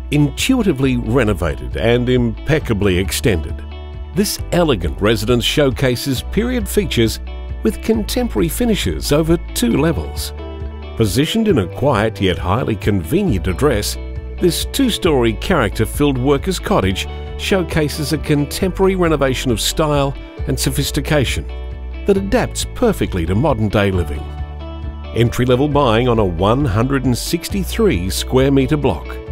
Intuitively renovated and impeccably extended, this elegant residence showcases period features with contemporary finishes over 2 levels. Positioned in a quiet yet highly convenient address, this 2-storey character-filled workers' cottage showcases a contemporary renovation of style and sophistication that adapts perfectly to modern-day living. Entry-level buying on a 163 square metre block.